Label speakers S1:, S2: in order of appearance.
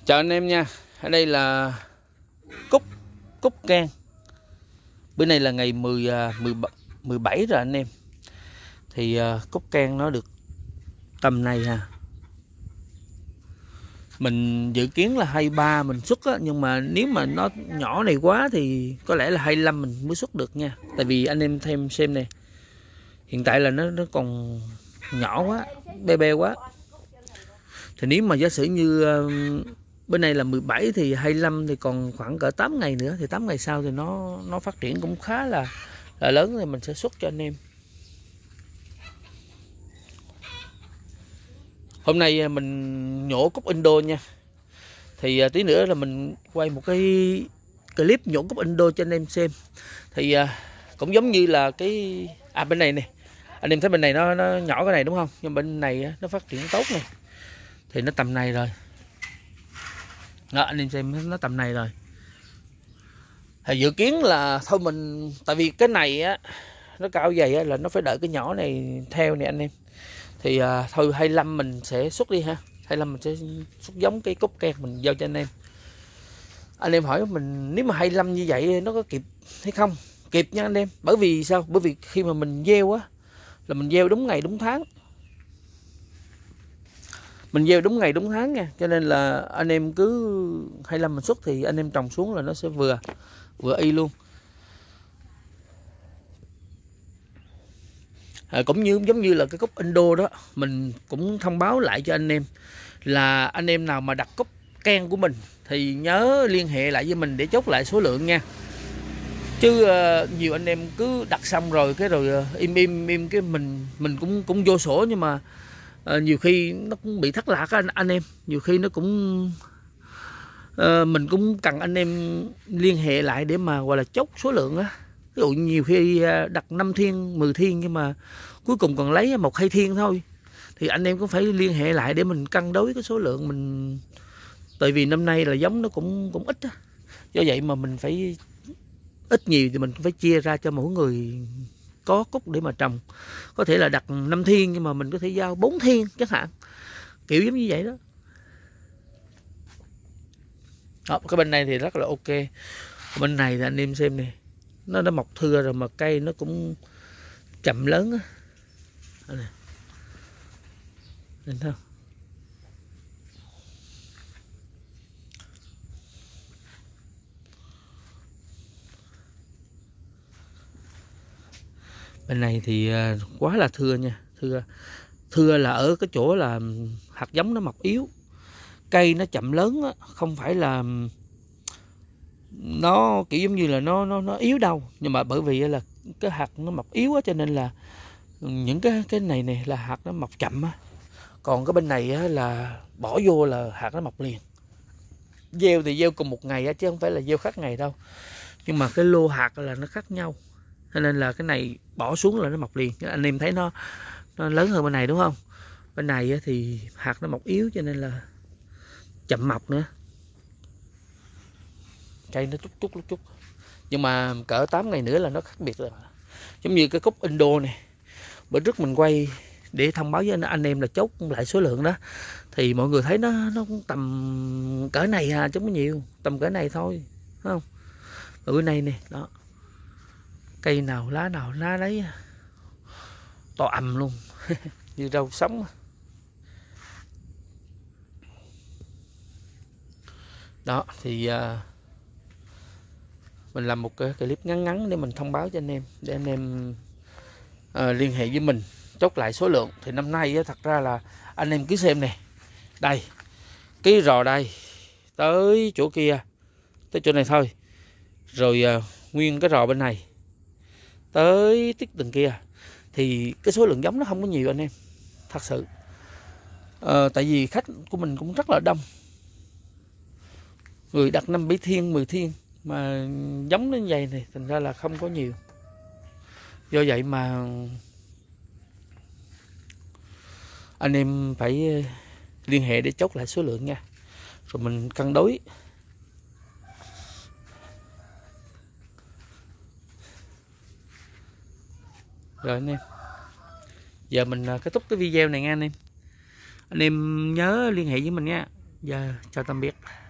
S1: Chào anh em nha. Ở đây là cúc cúc can. Bữa nay là ngày 17 rồi anh em. Thì cúc can nó được tầm này ha. Mình dự kiến là 23 mình xuất á, nhưng mà nếu mà nó nhỏ này quá thì có lẽ là 25 mình mới xuất được nha. Tại vì anh em thêm xem nè. Hiện tại là nó còn nhỏ quá, be quá. Thì nếu mà giả sử như bữa nay là 17 thì 25 thì còn khoảng cỡ 8 ngày nữa, thì 8 ngày sau thì nó phát triển cũng khá là lớn, thì mình sẽ xuất cho anh em. Hôm nay mình nhổ cúc Indo nha. Thì tí nữa là mình quay một cái clip nhổ cúc Indo cho anh em xem. Thì cũng giống như là cái bên này nè. Anh em thấy bên này nó nhỏ cái này đúng không? Nhưng bên này nó phát triển tốt này. Thì nó tầm này rồi. Đó, anh em xem nó tầm này rồi. Thì dự kiến là thôi mình, tại vì cái này á nó cao dày á, là nó phải đợi cái nhỏ này theo nè anh em. Thì thôi 25 mình sẽ xuất đi ha. 25 mình sẽ xuất giống cái cúc can mình giao cho anh em. Anh em hỏi mình nếu mà 25 như vậy nó có kịp hay không? Kịp nha anh em. Bởi vì sao? Bởi vì khi mà mình gieo á là mình gieo đúng ngày đúng tháng. Mình gieo đúng ngày đúng tháng nha. Cho nên là anh em cứ 25 mình xuất thì anh em trồng xuống là nó sẽ vừa y luôn. Cũng giống như là cái cúc Indo đó, mình cũng thông báo lại cho anh em là anh em nào mà đặt cúc can của mình thì nhớ liên hệ lại với mình để chốt lại số lượng nha. Chứ nhiều anh em cứ đặt xong rồi cái rồi im cái mình cũng vô sổ, nhưng mà nhiều khi nó cũng bị thất lạc anh em. Nhiều khi nó cũng mình cũng cần anh em liên hệ lại để mà gọi là chốt số lượng á. Ví dụ nhiều khi đặt 5 thiên 10 thiên nhưng mà cuối cùng còn lấy 1-2 thiên thôi, thì anh em cũng phải liên hệ lại để mình cân đối cái số lượng mình. Tại vì năm nay là giống nó cũng ít á, do vậy mà mình phải ít nhiều thì mình phải chia ra cho mỗi người có cúc để mà trồng. Có thể là đặt 5 thiên nhưng mà mình có thể giao 4 thiên chẳng hạn, kiểu giống như vậy đó. Đó, cái bên này thì rất là ok. Bên này thì anh em xem nè, nó đã mọc thưa rồi mà cây nó cũng chậm lớn á. Nhìn thấy không? Bên này thì quá là thưa nha. Thưa là ở cái chỗ là hạt giống nó mọc yếu, cây nó chậm lớn á, không phải là nó kiểu giống như là nó yếu đâu, nhưng mà bởi vì là cái hạt nó mọc yếu á, cho nên là những cái này là hạt nó mọc chậm á. Còn cái bên này á, là bỏ vô là hạt nó mọc liền. Gieo thì gieo cùng một ngày á, chứ không phải là gieo khác ngày đâu, nhưng mà cái lô hạt là nó khác nhau, cho nên là cái này bỏ xuống là nó mọc liền. Anh em thấy nó lớn hơn bên này đúng không? Bên này á, thì hạt nó mọc yếu cho nên là chậm mọc nữa, cây nó chút chút. Nhưng mà cỡ 8 ngày nữa là nó khác biệt rồi. Giống như cái cúc Indo này, bữa trước mình quay để thông báo với anh em là chốt lại số lượng đó, thì mọi người thấy nó cũng tầm cỡ này à, chứ không có nhiều, tầm cỡ này thôi, thấy không? Bữa nay nè, đó, cây nào lá đấy to ầm luôn như rau sống. Đó thì mình làm một cái clip ngắn để mình thông báo cho anh em, để anh em liên hệ với mình chốt lại số lượng. Thì năm nay thật ra là anh em cứ xem nè, đây cái rò đây tới chỗ kia, tới chỗ này thôi, rồi nguyên cái rò bên này tới tiết từng kia, thì cái số lượng giống nó không có nhiều anh em, thật sự. Tại vì khách của mình cũng rất là đông, người đặt 5-7 thiên 10 thiên mà giống đến vậy này, thành ra là không có nhiều. Do vậy mà anh em phải liên hệ để chốt lại số lượng nha, rồi mình cân đối. Rồi anh em, giờ mình kết thúc cái video này nha anh em. Anh em nhớ liên hệ với mình nha. Dạ, chào tạm biệt.